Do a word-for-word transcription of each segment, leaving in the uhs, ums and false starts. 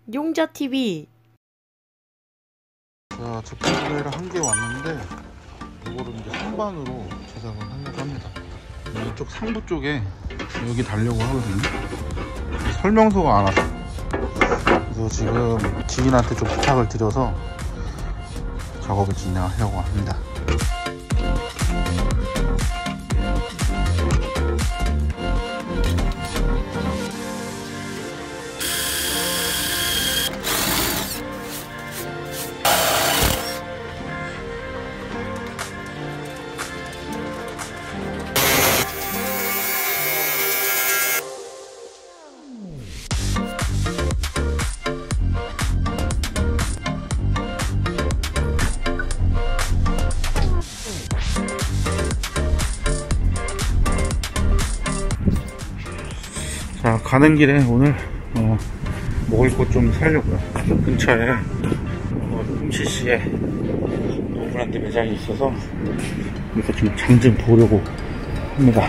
용자티비. 자, 제품 구매를 한 개 왔는데 이거를 이제 상반으로 제작을 하려고 합니다. 이쪽 상부 쪽에 여기 달려고 하거든요. 설명서가 안 왔어요. 그래서 지금 지인한테 좀 부탁을 드려서 작업을 진행하려고 합니다. 자, 가는 길에 오늘 어, 먹을 것 좀 사려고요. 근처에 어, 홈시시에 노브랜드 매장이 있어서 그래서 지금 장 좀 보려고 합니다.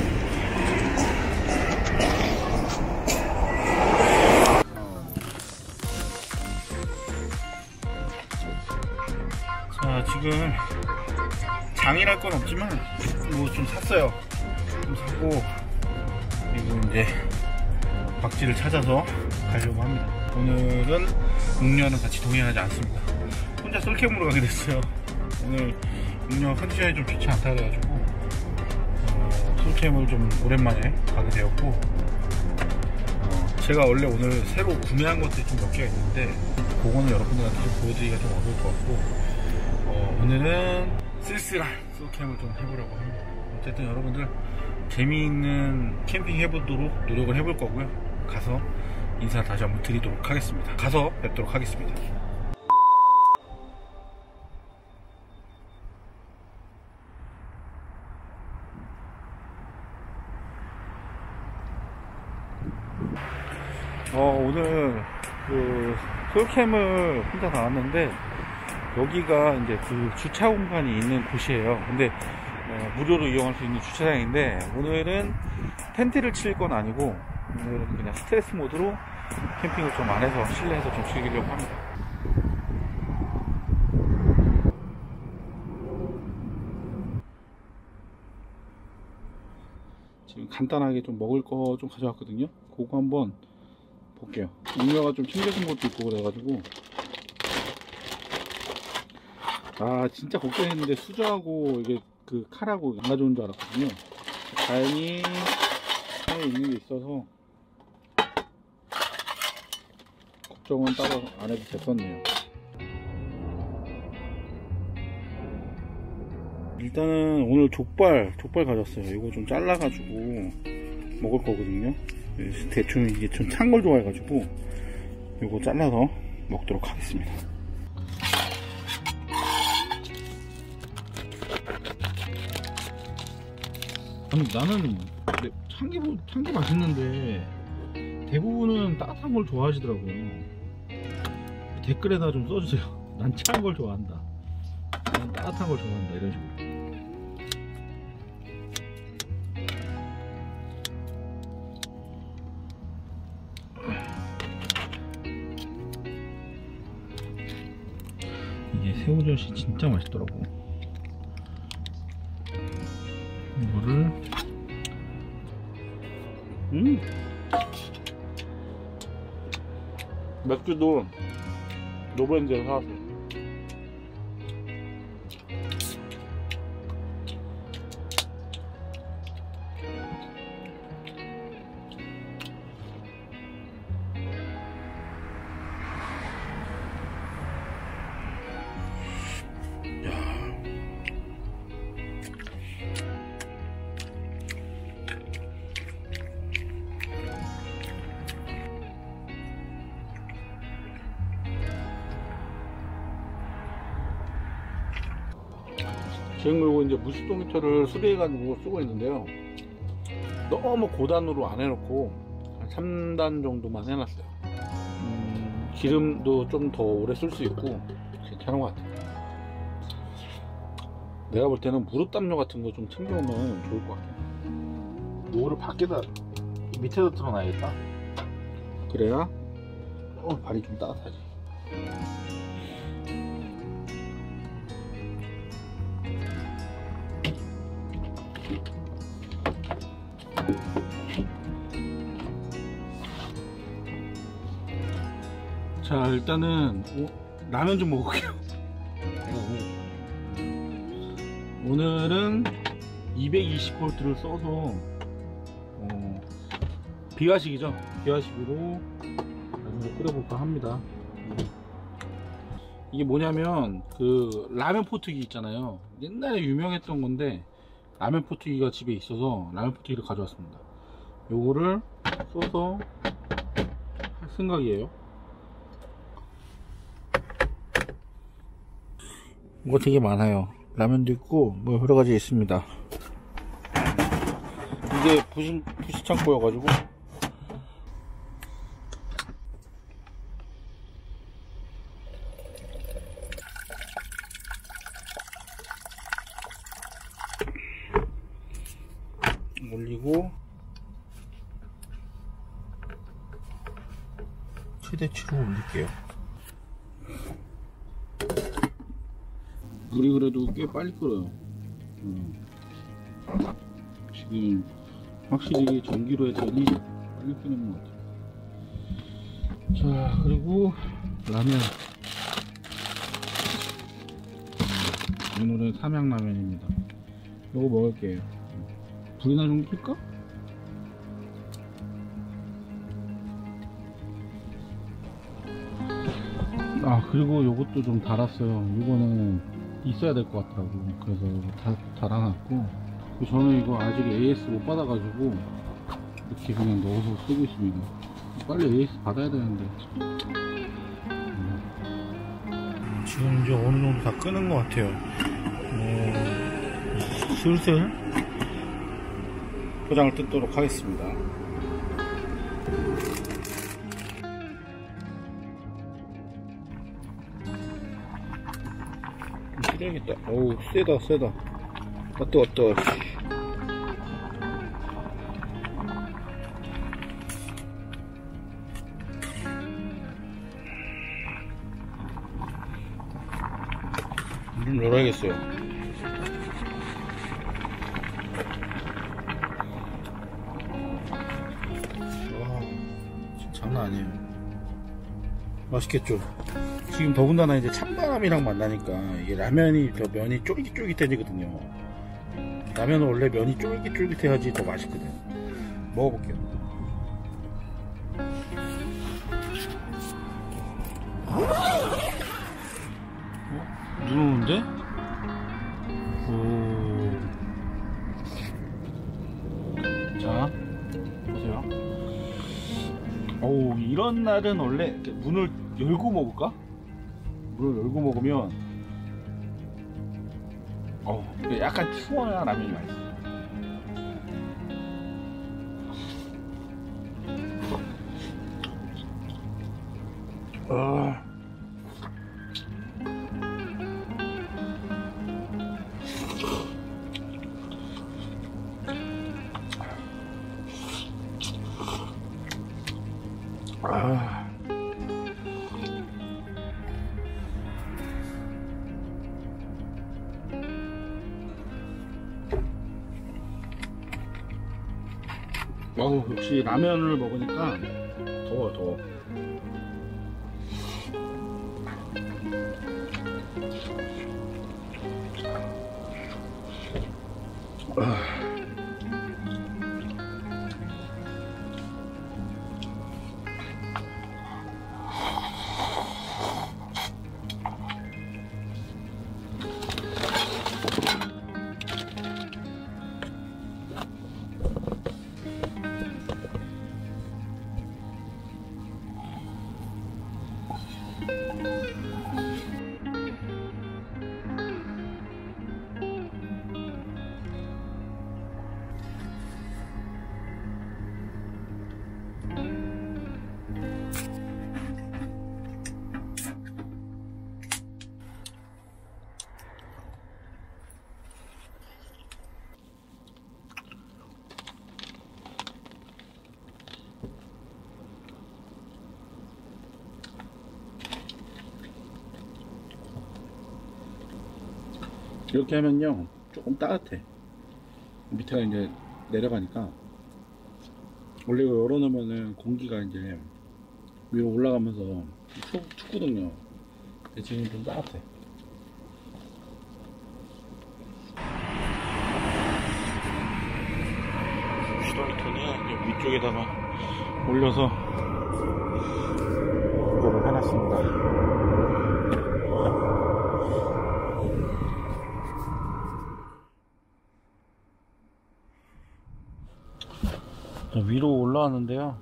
자, 지금 장이랄 건 없지만 뭐 좀 샀어요. 좀 사고 그리고 이제 박쥐를 찾아서 가려고 합니다. 오늘은 웅녀는 같이 동행하지 않습니다. 혼자 솔캠으로 가게 됐어요. 오늘 웅녀 컨디션이 좀 좋지 않다 그래가지고 어, 솔캠을 좀 오랜만에 가게 되었고 어, 제가 원래 오늘 새로 구매한 것들이 좀 몇 개가 있는데 그거는 여러분들한테 좀 보여드리기가 좀 어려울 것 같고 어, 오늘은 쓸쓸한 솔캠을 좀 해보려고 합니다. 어쨌든 여러분들 재미있는 캠핑 해보도록 노력을 해볼 거고요. 가서 인사 다시 한번 드리도록 하겠습니다. 가서 뵙도록 하겠습니다. 어, 오늘 그 솔캠을 혼자 나왔는데 여기가 이제 그 주차 공간이 있는 곳이에요. 근데 어, 무료로 이용할 수 있는 주차장인데 오늘은 텐트를 칠 건 아니고 오늘은 그냥 스트레스 모드로 캠핑을 좀 안 해서 실내에서 좀 즐기려고 합니다. 지금 간단하게 좀 먹을 거 좀 가져왔거든요. 그거 한번 볼게요. 웅녀가 좀 챙겨준 것도 있고 그래가지고 아 진짜 걱정했는데 수저하고 이게 그 칼하고 안 가져온 줄 알았거든요. 다행히 차에 있는 게 있어서 걱정은 따로 안 해도 됐었네요. 일단은 오늘 족발 족발 가졌어요. 이거 좀 잘라가지고 먹을 거거든요. 대충 이게 좀 찬 걸 좋아해가지고 이거 잘라서 먹도록 하겠습니다. 아니 나는 찬 게 찬 게 맛있는데 대부분은 따뜻한 걸 좋아하시더라고요. 댓글에다 좀 써주세요. 난 찬 걸 좋아한다. 난 따뜻한 걸 좋아한다. 이런 식으로. 이게 새우젓이 진짜 맛있더라고. 이거를 음 맥주도 노브랜드에서 사왔어요. 지금 그리고 이제 무습도 미터를 수리해가지고 쓰고 있는데요. 너무 고단으로 안 해놓고 한 삼 단 정도만 해놨어요. 음, 기름도 좀 더 오래 쓸 수 있고 괜찮은 것 같아요. 내가 볼 때는 무릎 담요 같은 거 좀 챙겨오면 좋을 것 같아요. 요거를 밖에다 밑에다 틀어놔야겠다. 그래야 어, 발이 좀 따뜻하지. 자, 일단은 어, 라면 좀 먹을게요. 오늘은 이백이십 볼트를 써서 어, 비화식이죠. 비화식으로 라면을 끓여볼까 합니다. 이게 뭐냐면 그 라면 포트기 있잖아요. 옛날에 유명했던 건데 라면 포트기가 집에 있어서 라면 포트기를 가져왔습니다. 요거를 써서 할 생각이에요. 뭐 되게 많아요. 라면도 있고 뭐 여러가지 있습니다. 이게 부신, 부시창고여가지고 올리고 최대치로 올릴게요. 물이 그래도 꽤 빨리 끓어요. 음. 지금 확실히 전기로 했더니 빨리 끓는 것 같아요. 자, 그리고 라면. 오늘은 삼양라면입니다. 이거 먹을게요. 불이나 좀 켤까? 아, 그리고 요것도 좀 달았어요. 이거는 있어야 될 것 같더라고. 그래서 다 달아놨고, 저는 이거 아직 에이에스 못 받아가지고 이렇게 그냥 넣어서 쓰고 있습니다. 빨리 에이에스 받아야 되는데. 음. 지금 이제 어느 정도 다 끄는 것 같아요. 어, 슬슬 포장을 뜯도록 하겠습니다. 되겠다. 어우, 세다, 세다. 아, 뜨거, 뜨거. 물 열어야겠어요. 와, 진짜 장난 아니에요. 맛있겠죠? 지금 더군다나 이제 찬바람이랑 만나니까 이게 라면이 더 면이 쫄깃쫄깃해지거든요. 라면은 원래 면이 쫄깃쫄깃해야지 더 맛있거든. 먹어볼게요. 어? 눈 오는데? 오. 자, 보세요. 오, 이런 날은 원래 문을 열고 먹을까? 물을 열고 먹으면 어, 약간 추워야 라면이 맛있어. 아. 아. 어우, 역시 라면을 먹으니까 더워, 더워. 아. 이렇게 하면요 조금 따뜻해. 밑에가 이제 내려가니까. 원래 이거 열어놓으면은 공기가 이제 위로 올라가면서 춥, 춥거든요. 근데 지금 좀 따뜻해. 시동이터는 위쪽에다가 올려서 이거를 해놨습니다. 위로 올라왔는데요.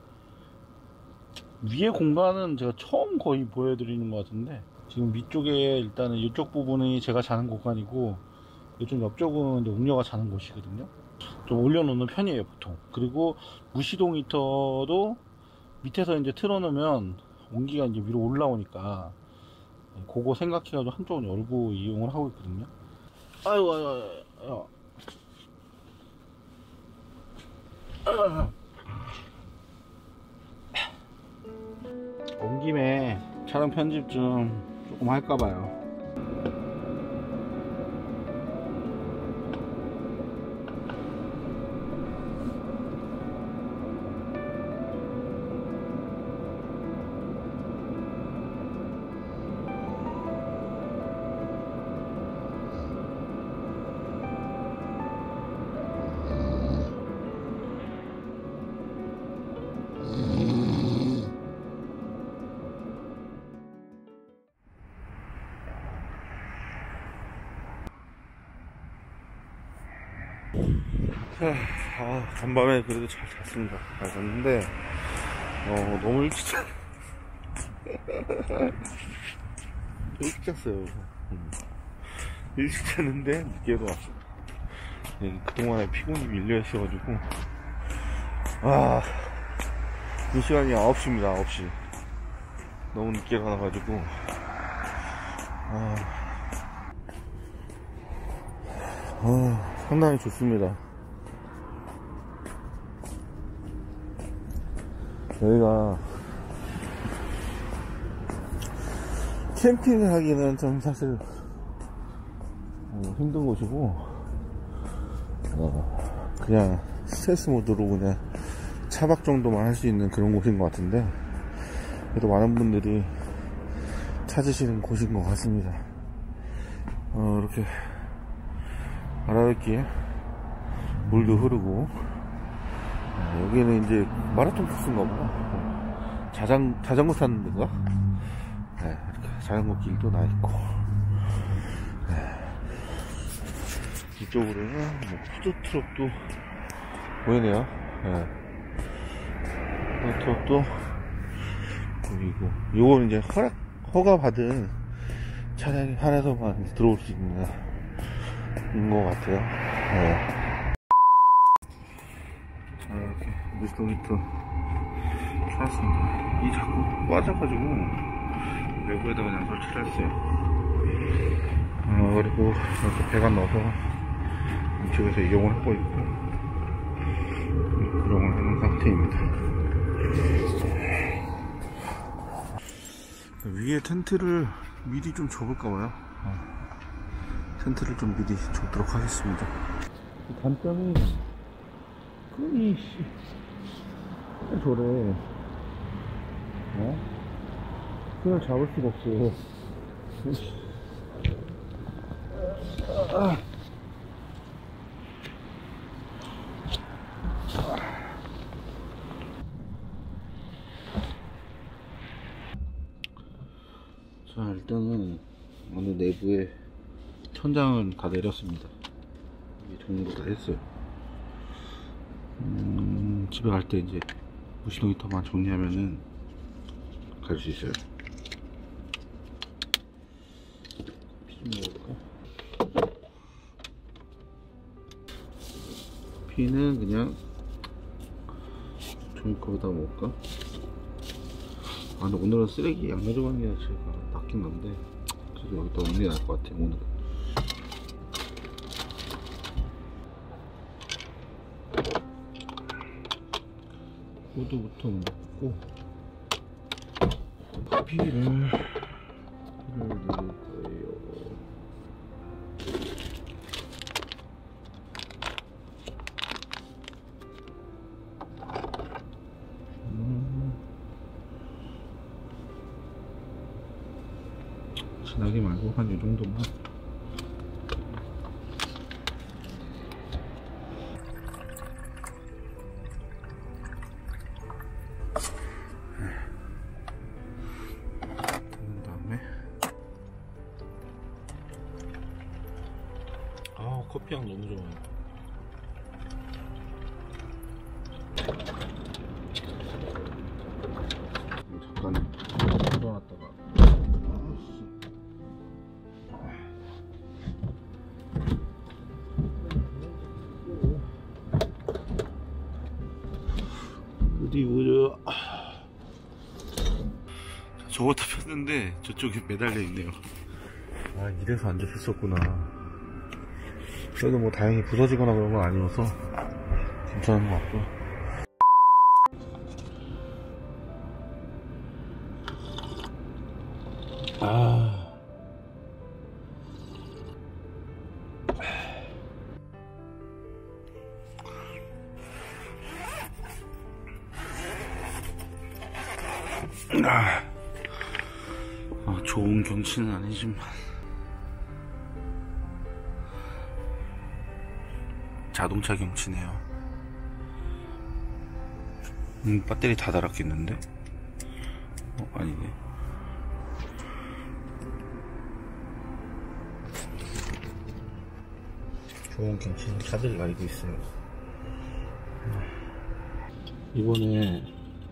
위에 공간은 제가 처음 거의 보여드리는 것 같은데, 지금 위쪽에 일단은 이쪽 부분이 제가 자는 공간이고, 이쪽 옆쪽은 이제 웅녀가 자는 곳이거든요. 좀 올려놓는 편이에요 보통. 그리고 무시동 히터도 밑에서 이제 틀어놓으면 온기가 이제 위로 올라오니까 그거 생각해가지고 한쪽은 열고 이용을 하고 있거든요. 아이고 아이고 아이고. 온 김에 촬영 편집 좀 조금 할까봐요. 아, 간밤에 그래도 잘 잤습니다. 잘 잤는데, 어, 너무 일찍 잤, 일찍 잤어요. 음. 일찍 잤는데, 늦게도 왔어요. 네, 그동안에 피곤이 밀려 있어가지고, 아, 이 시간이 아홉 시입니다, 아홉 시. 너무 늦게 일어나가지고, 아, 아, 상당히 좋습니다. 여기가 캠핑을 하기는 좀 사실 어, 힘든 곳이고, 어, 그냥 스트레스 모드로 그냥 차박 정도만 할 수 있는 그런 곳인 것 같은데, 그래도 많은 분들이 찾으시는 곳인 것 같습니다. 어, 이렇게 아라뱃길 물도 흐르고, 어, 여기는 이제 마라톤 코스인가 보다. 자전, 자전거 타는 데인가? 네, 이렇게 자전거 길도 나 있고, 네. 이쪽으로는 뭐 푸드트럭도 보이네요. 네. 푸드트럭도 보이고, 요거는 이제 허락, 허가 받은 차량이 하나서만 들어올 수 있는 것 같아요. 네. 자, 이렇게 무시동 히터 켜놨습니다. 이 자꾸 빠져가지고 외부에다 그냥 설치를 했어요. 어, 그리고 이렇게 배관 넣어서 이쪽에서 이용을 하고 있고, 이용을 하는 상태입니다. 위에 텐트를 미리 좀 접을까봐요. 어. 텐트를 좀 미리 접도록 하겠습니다. 단점이 끈이 씨 저래. 어? 끈을 잡을 수가 없어. 아. 자, 일단은 어느 내부에 천장은 다 내렸습니다. 이게 정리도 다 했어요. 음, 집에 갈 때 이제 무시동 히터만 정리하면은 갈 수 있어요. 피 좀 먹을까? 피는 그냥 종이컵에다 먹을까? 아, 근데 오늘은 쓰레기 안 가져가는 게 제가 낫긴 한데, 그래도 여기다 넣는 게 나을 것 같아요, 오늘은. 우드부터 먹고, 피를, 피를 넣을 거예요. 진하게 말고 한 이 정도만. 그런 다음에 아 커피향 너무 좋아요. 잠깐 풀어놨다가 그리고 저거 다 폈는데 저쪽에 매달려 있네요. 아 이래서 안 잡혔었구나. 그래도 뭐 다행히 부서지거나 그런 건 아니어서 괜찮은 것 같고. 아 아, 아, 좋은 경치는 아니지만 자동차 경치네요. 음, 배터리 다 달았겠는데? 어, 아니네. 좋은 경치는 다들 알고 있어요. 이번에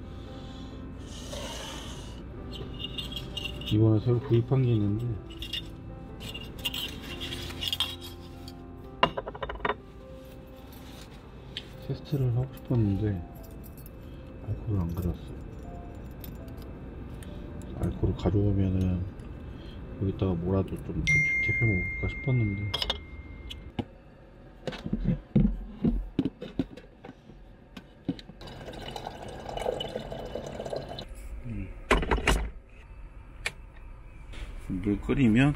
이번에 새로 구입한 게 있는데 테스트를 하고 싶었는데 알코올을 안 가져왔어요. 알코올을 가져오면은 여기다가 뭐라도 좀 데펴 먹을까 싶었는데 음. 물 끓이면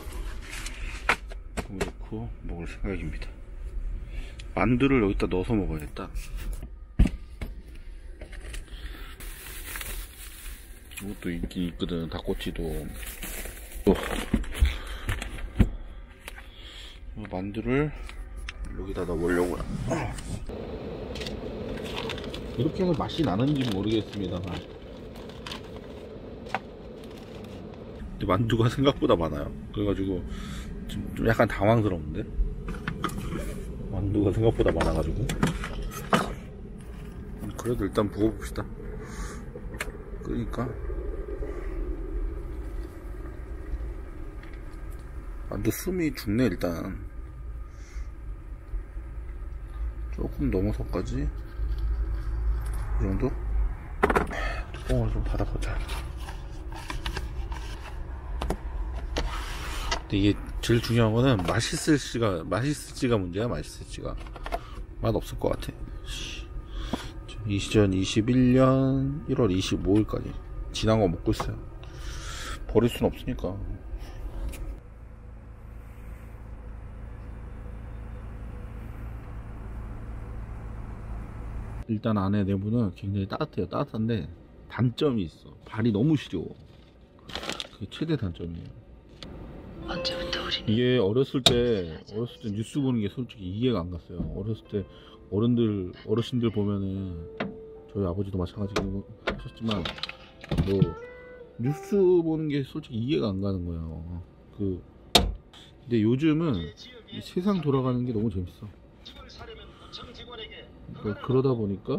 넣고 먹을 생각입니다. 만두를 여기다 넣어서 먹어야겠다. 이것도 있긴 있거든. 닭꼬치도. 만두를 여기다 넣어보려고요. 이렇게 해서 맛이 나는지 모르겠습니다. 근데 만두가 생각보다 많아요. 그래가지고 좀 약간 당황스러운데? 만두가 생각보다 많아가지고. 그래도 일단 부어봅시다. 그러니까 만두 숨이 죽네. 일단 조금 넘어서까지 이 정도? 뚜껑을 좀 닫아보자. 근데 이게 제일 중요한 거는 맛있을지가 맛있을지가 문제야. 맛있을지가 맛 없을 것 같아. 이천이십일 년 일월 이십오일까지 지난 거 먹고 있어요. 버릴 순 없으니까. 일단 안에 내부는 굉장히 따뜻해요. 따뜻한데 단점이 있어. 발이 너무 시려워. 그게 최대 단점이에요. 이게 어렸을 때 어렸을 때 뉴스 보는 게 솔직히 이해가 안 갔어요. 어렸을 때 어른들 어르신들 보면은 저희 아버지도 마찬가지로 하셨지만 뭐 뉴스 보는 게 솔직히 이해가 안 가는 거예요. 그 근데 요즘은 이 세상 돌아가는 게 너무 재밌어. 그러니까 그러다 보니까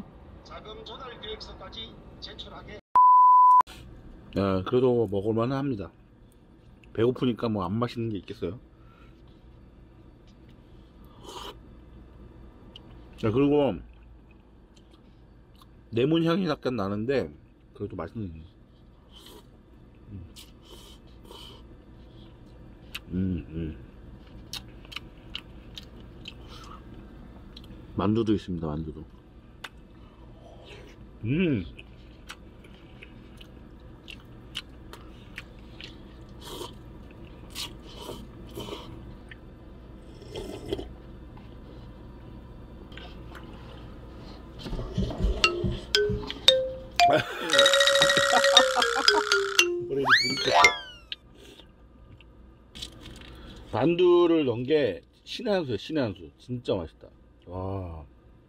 아, 그래도 먹을만은 합니다. 배고프니까 뭐 안 맛있는 게 있겠어요. 자, 그리고 레몬 향이 약간 나는데 그래도 맛있는. 음, 음, 음. 만두도 있습니다. 만두도. 음. 머리를 부딪혔어. 만두를 넣은 게 신의 한 수야, 신의 한 수. 진짜 맛있다. 와.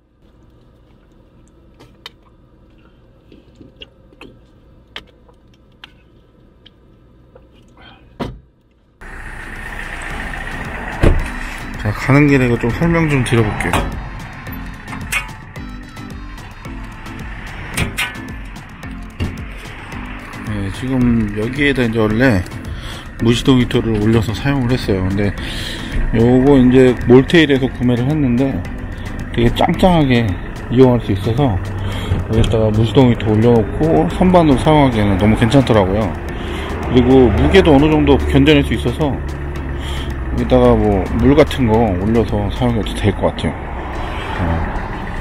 자, 가는 길에 이거 좀 설명 좀 드려볼게요. 네, 지금 여기에다 이제 원래 무시동 히터를 올려서 사용을 했어요. 근데 요거 이제 몰테일에서 구매를 했는데 되게 짱짱하게 이용할 수 있어서 여기다가 무시동 히터 올려놓고 선반으로 사용하기에는 너무 괜찮더라고요. 그리고 무게도 어느 정도 견뎌낼 수 있어서 여기다가 뭐 물 같은 거 올려서 사용해도 될 것 같아요. 어.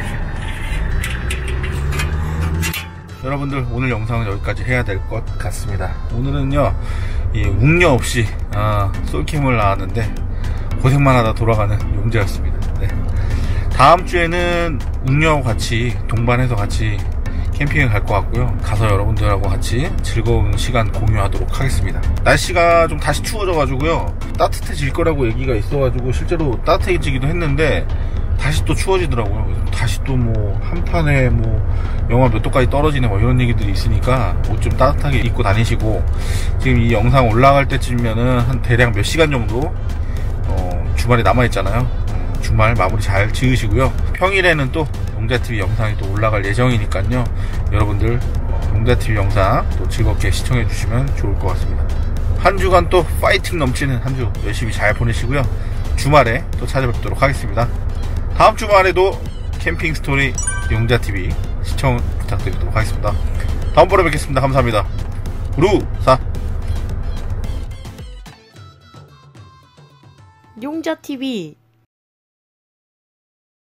여러분들 오늘 영상은 여기까지 해야 될 것 같습니다. 오늘은요 이 웅녀 없이 아, 솔캠을 나왔는데 고생만 하다 돌아가는 용재였습니다. 네. 다음 주에는 웅녀하고 같이 동반해서 같이 캠핑을 갈 것 같고요. 가서 여러분들하고 같이 즐거운 시간 공유하도록 하겠습니다. 날씨가 좀 다시 추워져 가지고요 따뜻해질 거라고 얘기가 있어 가지고 실제로 따뜻해지기도 했는데 다시 또 추워지더라고요. 다시 또 뭐 한판에 뭐 영하 몇 도까지 떨어지네 뭐 이런 얘기들이 있으니까 옷 좀 따뜻하게 입고 다니시고, 지금 이 영상 올라갈 때쯤이면은 한 대략 몇 시간 정도 어, 주말에 남아있잖아요. 주말 마무리 잘 지으시고요. 평일에는 또 용자티비 영상이 또 올라갈 예정이니까요. 여러분들 용자티비 영상 또 즐겁게 시청해 주시면 좋을 것 같습니다. 한 주간 또 파이팅 넘치는 한 주 열심히 잘 보내시고요. 주말에 또 찾아뵙도록 하겠습니다. 다음 주말에도 캠핑 스토리 용자티비 시청 부탁드리도록 하겠습니다. 다음번에 뵙겠습니다. 감사합니다. 루사 용자티비